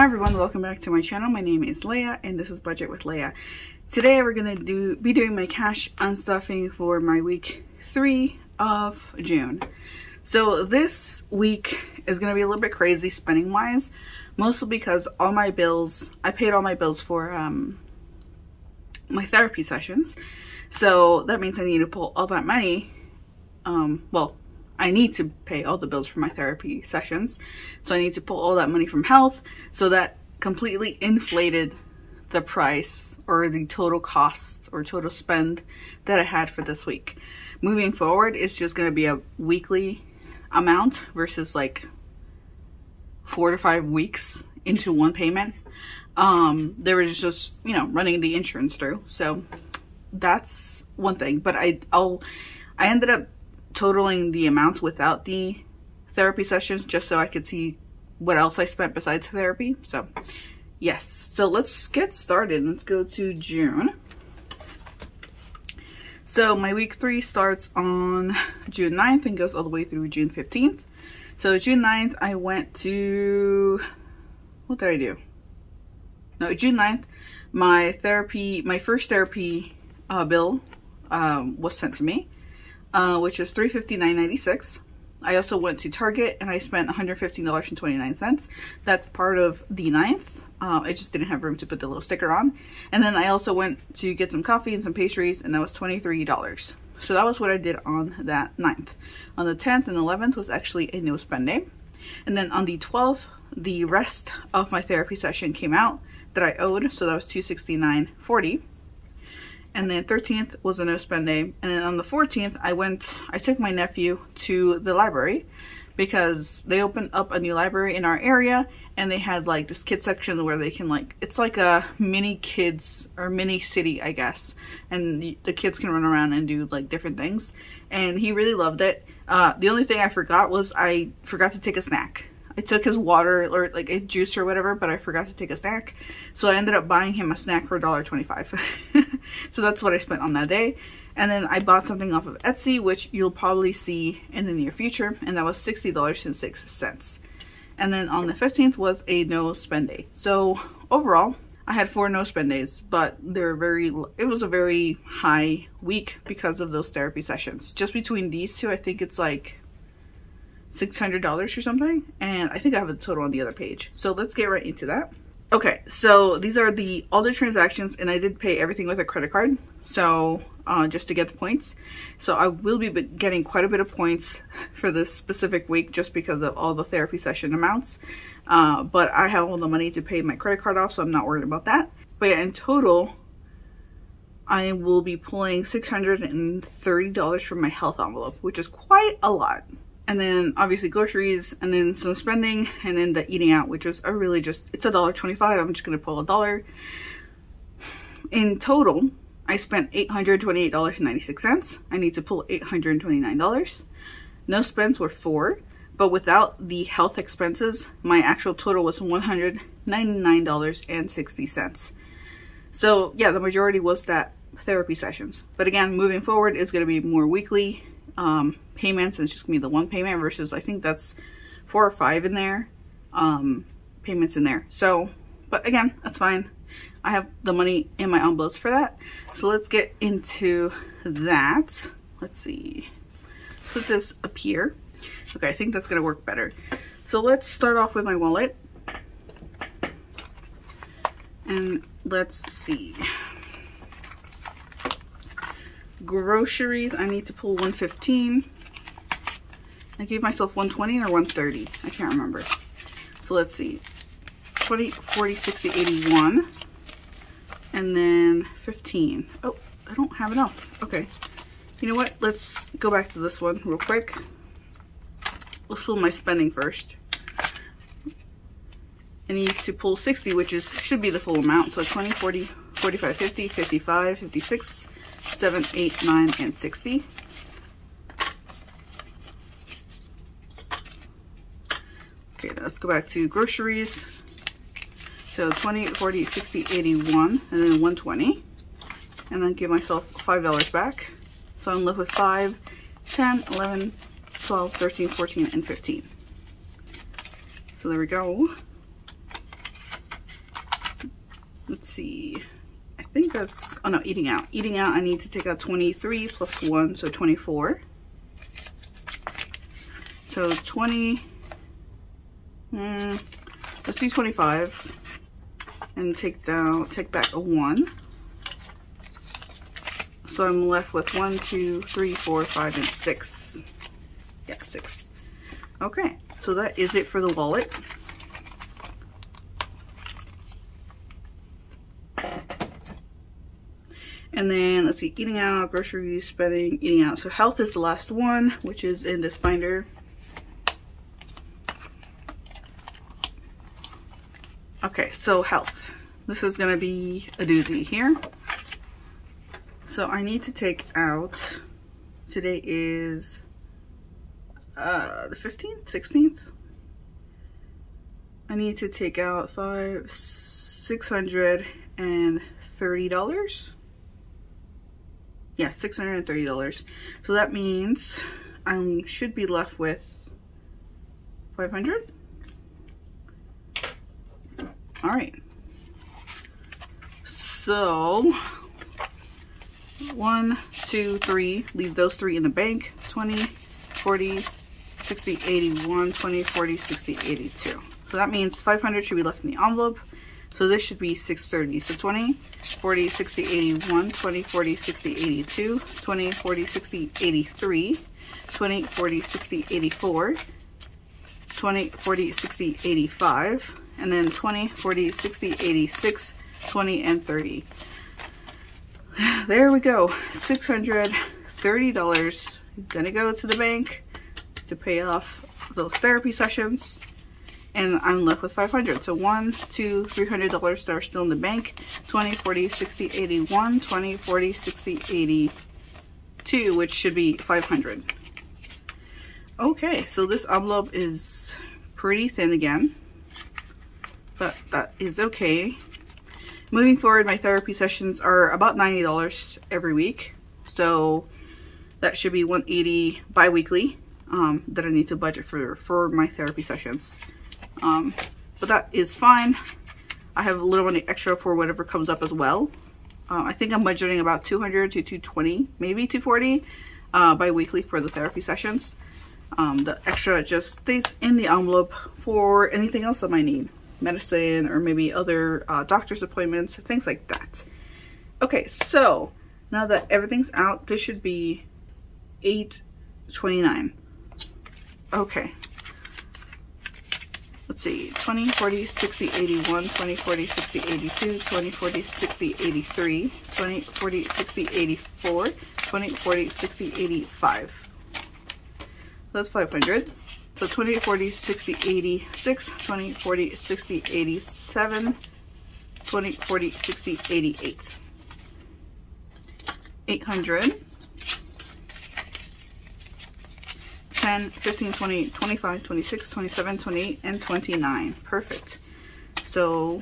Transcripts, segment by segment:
Hi everyone, welcome back to my channel. My name is Leah and this is Budget with Leah. Today we're going to be doing my cash unstuffing for my week 3 of June. So this week is going to be a little bit crazy spending wise, mostly because all my bills, I paid all my bills for my therapy sessions. So that means I need to pull all that money, well, I need to pay all the bills for my therapy sessions. So I need to pull all that money from health. So that completely inflated the price or the total cost or total spend that I had for this week. Moving forward, it's just going to be a weekly amount versus like 4 to 5 weeks into one payment. There was just, you know, running the insurance through. So that's one thing. But I ended up totaling the amount without the therapy sessions just so I could see what else I spent besides therapy. So yes, so let's get started. Let's go to June. So my week 3 starts on June 9th and goes all the way through June 15th. So June 9th I went to, what did I do? No, June 9th my first therapy bill was sent to me. Which was $359.96. I also went to Target and I spent $115.29. That's part of the 9th. I just didn't have room to put the little sticker on. And then I also went to get some coffee and some pastries, and that was $23. So that was what I did on that 9th. On the 10th and 11th was actually a no spend day. And then on the 12th, the rest of my therapy session came out that I owed, so that was $269.40. And then 13th was a no spend day. And then on the 14th, I took my nephew to the library because they opened up a new library in our area, and they had like this kid section where they can like, it's like a mini kids or mini city, I guess. And the kids can run around and do like different things. And he really loved it. The only thing I forgot was I forgot to take a snack. I took his water or like a juice or whatever, but I forgot to take a snack. So I ended up buying him a snack for $1.25. So that's what I spent on that day. And then I bought something off of Etsy, which you'll probably see in the near future. And that was $60.06. And then on the 15th was a no spend day. So overall, I had 4 no spend days, but it was a very high week because of those therapy sessions. Just between these two, I think it's like $600 or something, and I think I have the total on the other page. So let's get right into that. Okay, so these are all the transactions, and I did pay everything with a credit card, so just to get the points. So I will be getting quite a bit of points for this specific week just because of all the therapy session amounts, but I have all the money to pay my credit card off, so I'm not worried about that. But yeah, in total I will be pulling $630 from my health envelope, which is quite a lot. And then obviously groceries, and then some spending, and then the eating out, which was it's $1.25. I'm just gonna pull $1. In total, I spent $828.96. I need to pull $829. No spends were $4, but without the health expenses, my actual total was $199.60. So yeah, the majority was that therapy sessions. But again, moving forward, it's gonna be more weekly payments, and it's just gonna be the one payment versus I think that's 4 or 5 in there payments in there. So but again, that's fine. I have the money in my envelopes for that. So let's get into that. Let's see, put this up here. Okay, I think that's gonna work better. So let's start off with my wallet, and let's see. Groceries, I need to pull $115. I gave myself $120 or $130. I can't remember. So let's see. 20, 40, 60, 81. And then 15. Oh, I don't have enough. Okay. You know what? Let's go back to this one real quick. Let's pull my spending first. I need to pull 60, which should be the full amount. So 20, 40, 45, 50, 55, 56, 7, 8, 9, and 60. Okay, let's go back to groceries. So 20, 40, 60, 81, and then 120. And then give myself $5 back. So I'm left with 5, 10, 11, 12, 13, 14, and 15. So there we go. let's see. I think that's, oh no, eating out. Eating out, I need to take out 23 plus 1, so 24. So 20, let's do 25 and take back a 1. So I'm left with 1, 2, 3, 4, 5, and 6. Yeah, 6. Okay, so that is it for the wallet. And then let's see, eating out, groceries, spending, eating out. So health is the last one, which is in this binder. Okay, so health. This is gonna be a doozy here. So I need to take out, today is the 15th, 16th. I need to take out $630. Yeah, $630. So that means I should be left with 500. All right. So 1, 2, 3, leave those 3 in the bank. 20, 40, 60, 81, 20, 40, 60, 82. So that means 500 should be left in the envelope. So this should be 630. So 20, 40, 60, 81, 20, 40, 60, 82, 20, 40, 60, 83, 20, 40, 60, 84, 20, 40, 60, 85, and then 20, 40, 60, 86, 20, and 30. There we go. $630 gonna go to the bank to pay off those therapy sessions. And I'm left with 500. So $1, $2, $300 that are still in the bank. 20, 40, 60, 81, 20, 40, 60, 82, which should be 500. Okay, so this envelope is pretty thin again, but that is okay. Moving forward, my therapy sessions are about $90 every week. So that should be $180 bi-weekly that I need to budget for my therapy sessions. But that is fine. I have a little money extra for whatever comes up as well. I think I'm budgeting about $200 to $220, maybe $240 bi-weekly for the therapy sessions. The extra just stays in the envelope for anything else I might need. Medicine or maybe other doctor's appointments, things like that. Okay, so now that everything's out, this should be $829. Okay. Let's see, 20, 40, 60, 81, 20, 40, 60, 82, 20, 40, 60, 83, 20, 40, 60, 84, 20, 40, 60, 85. That's 500. So 20, 40, 60, 86, 20, 40, 60, 87, 20, 40, 60, 88. 800. 10, 15, 20, 25, 26, 27, 28, and 29. Perfect. So,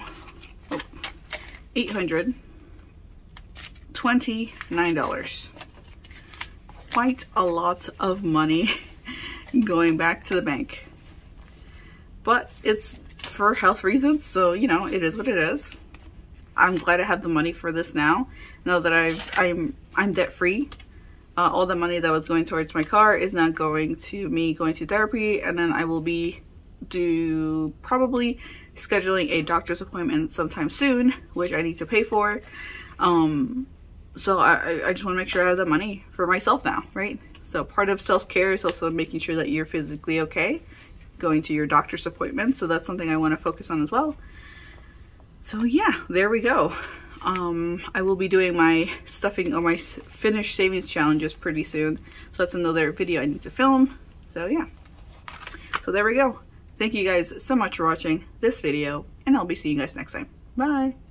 $829. Quite a lot of money going back to the bank. But it's for health reasons, so, you know, it is what it is. I'm glad I have the money for this now that I'm debt-free. All the money that was going towards my car is now going to me going to therapy, and then I will be probably scheduling a doctor's appointment sometime soon, which I need to pay for. So I just want to make sure I have the money for myself now, right? So part of self-care is also making sure that you're physically okay, going to your doctor's appointment. So that's something I want to focus on as well. So yeah, there we go. I will be doing my stuffing or my finish savings challenges pretty soon. So that's another video I need to film. So yeah. So there we go. Thank you guys so much for watching this video, and I'll be seeing you guys next time. Bye.